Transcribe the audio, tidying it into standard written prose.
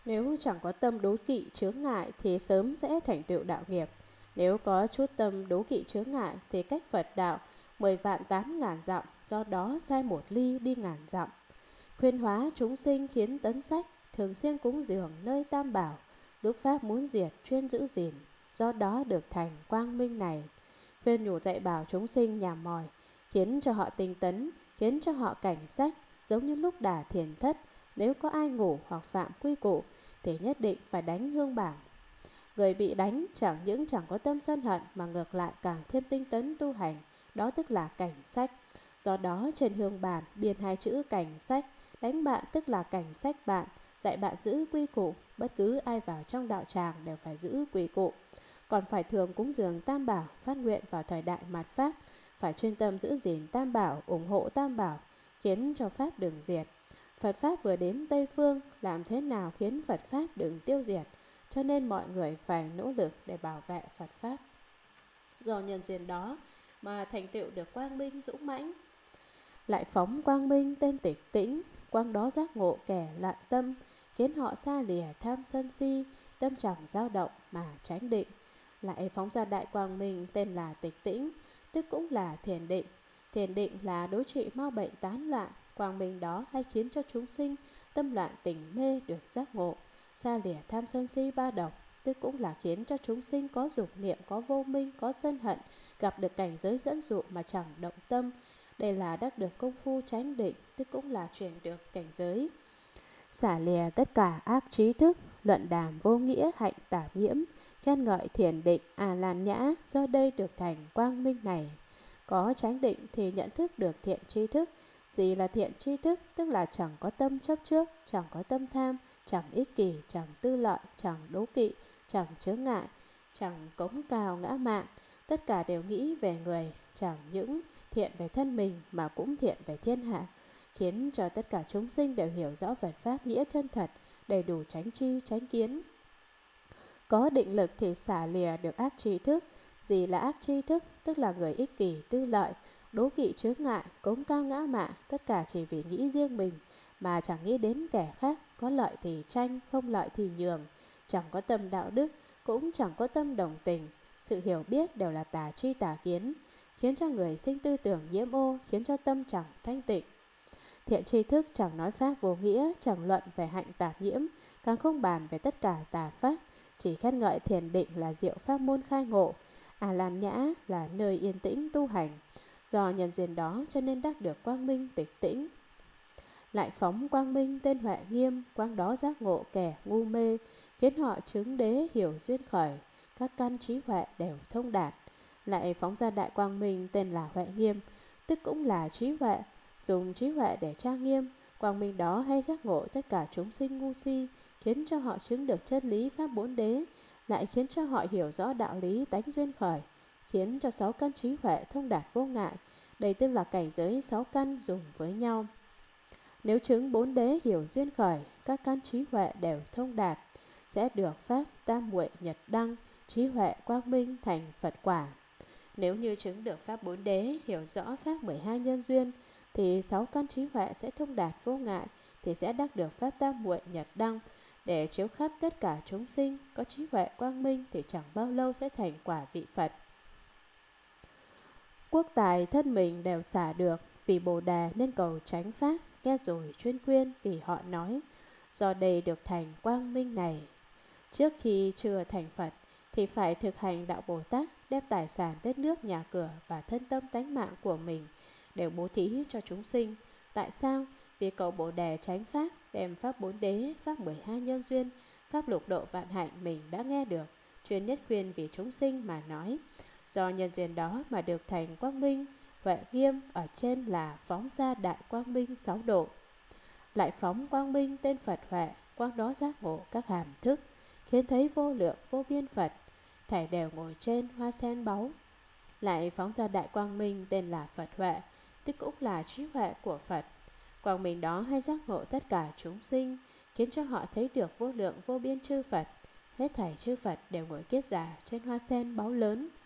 Nếu chẳng có tâm đố kỵ chướng ngại thì sớm sẽ thành tựu đạo nghiệp. Nếu có chút tâm đố kỵ chướng ngại thì cách Phật đạo 10 vạn 8 ngàn dặm, do đó sai 1 ly đi ngàn dặm. Khuyên hóa chúng sinh khiến tấn sách, thường xuyên cúng dường nơi tam bảo. Lúc Pháp muốn diệt chuyên giữ gìn, do đó được thành quang minh này. Khuyên nhủ dạy bảo chúng sinh nhàm mỏi, khiến cho họ tinh tấn, khiến cho họ cảnh sách, giống như lúc đả thiền thất. Nếu có ai ngủ hoặc phạm quy củ thì nhất định phải đánh hương bảng. Người bị đánh chẳng những chẳng có tâm sân hận mà ngược lại càng thêm tinh tấn tu hành, đó tức là cảnh sách. Do đó trên hương bản biên 2 chữ cảnh sách, đánh bạn tức là cảnh sách bạn, dạy bạn giữ quy củ, bất cứ ai vào trong đạo tràng đều phải giữ quy củ. Còn phải thường cúng dường tam bảo, phát nguyện vào thời đại mạt Pháp, phải chuyên tâm giữ gìn tam bảo, ủng hộ tam bảo, khiến cho Pháp đừng diệt. Phật Pháp vừa đến Tây Phương, làm thế nào khiến Phật Pháp đừng tiêu diệt? Cho nên mọi người phải nỗ lực để bảo vệ Phật Pháp. Do nhân duyên đó mà thành tựu được quang minh dũng mãnh. Lại phóng quang minh tên tịch tĩnh, quang đó giác ngộ kẻ loạn tâm, khiến họ xa lìa tham sân si, tâm chẳng dao động mà tránh định. Lại phóng ra đại quang minh tên là tịch tĩnh, tức cũng là thiền định. Thiền định là đối trị mau bệnh tán loạn. Quang minh đó hay khiến cho chúng sinh tâm loạn tình mê được giác ngộ, xa lìa tham sân si ba độc, tức cũng là khiến cho chúng sinh có dục niệm, có vô minh, có sân hận, gặp được cảnh giới dẫn dụ mà chẳng động tâm. Đây là đắc được công phu chánh định, tức cũng là chuyển được cảnh giới. Xả lìa tất cả ác trí thức, luận đàm vô nghĩa hạnh tạp nhiễm, khen ngợi thiền định lan nhã, do đây được thành quang minh này. Có chánh định thì nhận thức được thiện tri thức. Gì là thiện tri thức? Tức là chẳng có tâm chấp trước, chẳng có tâm tham, chẳng ích kỷ, chẳng tư lợi, chẳng đố kỵ, chẳng chướng ngại, chẳng cống cao ngã mạn. Tất cả đều nghĩ về người, chẳng những thiện về thân mình mà cũng thiện về thiên hạ, khiến cho tất cả chúng sinh đều hiểu rõ Phật Pháp nghĩa chân thật, đầy đủ chánh tri, chánh kiến. Có định lực thì xả lìa được ác tri thức. Gì là ác tri thức? Tức là người ích kỷ, tư lợi, đố kỵ chướng ngại, cống cao ngã mạn, tất cả chỉ vì nghĩ riêng mình mà chẳng nghĩ đến kẻ khác, có lợi thì tranh, không lợi thì nhường, chẳng có tâm đạo đức, cũng chẳng có tâm đồng tình. Sự hiểu biết đều là tà tri tà kiến, khiến cho người sinh tư tưởng nhiễm ô, khiến cho tâm chẳng thanh tịnh. Thiện tri thức chẳng nói pháp vô nghĩa, chẳng luận về hạnh tạp nhiễm, càng không bàn về tất cả tà pháp, chỉ khen ngợi thiền định là diệu pháp môn khai ngộ, lan nhã là nơi yên tĩnh tu hành. Do nhân duyên đó cho nên đắc được quang minh tịch tĩnh. Lại phóng quang minh tên Huệ Nghiêm, quang đó giác ngộ kẻ ngu mê, khiến họ chứng đế hiểu duyên khởi, các căn trí huệ đều thông đạt. Lại phóng ra đại quang minh tên là Huệ Nghiêm, tức cũng là trí huệ, dùng trí huệ để trang nghiêm. Quang minh đó hay giác ngộ tất cả chúng sinh ngu si, khiến cho họ chứng được chân lý pháp 4 đế, lại khiến cho họ hiểu rõ đạo lý tánh duyên khởi, khiến cho 6 căn trí huệ thông đạt vô ngại. Đây tức là cảnh giới 6 căn dùng với nhau. Nếu chứng 4 đế hiểu duyên khởi, các căn trí huệ đều thông đạt, sẽ được pháp tam muội nhật đăng, trí huệ quang minh thành Phật quả. Nếu như chứng được pháp 4 đế, hiểu rõ pháp 12 nhân duyên, thì 6 căn trí huệ sẽ thông đạt vô ngại, thì sẽ đắc được pháp tam muội nhật đăng, để chiếu khắp tất cả chúng sinh. Có trí huệ quang minh thì chẳng bao lâu sẽ thành quả vị Phật. Quốc tài thân mình đều xả được, vì Bồ Đề nên cầu chánh pháp, nghe rồi chuyên khuyên vì họ nói, do đây được thành quang minh này. Trước khi chưa thành Phật thì phải thực hành đạo Bồ Tát, đem tài sản đất nước nhà cửa và thân tâm tánh mạng của mình đều bố thí cho chúng sinh. Tại sao? Vì cầu Bồ Đề chánh pháp, đem pháp 4 đế, pháp 12 nhân duyên, pháp lục độ vạn hạnh mình đã nghe được, chuyên nhất khuyên vì chúng sinh mà nói. Do nhân duyên đó mà được thành quang minh. Huệ Nghiêm ở trên là phóng ra đại quang minh 6 độ. Lại phóng quang minh tên Phật Huệ, quang đó giác ngộ các hàm thức, khiến thấy vô lượng vô biên Phật, thảy đều ngồi trên hoa sen báu. Lại phóng ra đại quang minh tên là Phật Huệ, tức cũng là trí huệ của Phật. Quang minh đó hay giác ngộ tất cả chúng sinh, khiến cho họ thấy được vô lượng vô biên chư Phật. Hết thảy chư Phật đều ngồi kiết giả trên hoa sen báu lớn.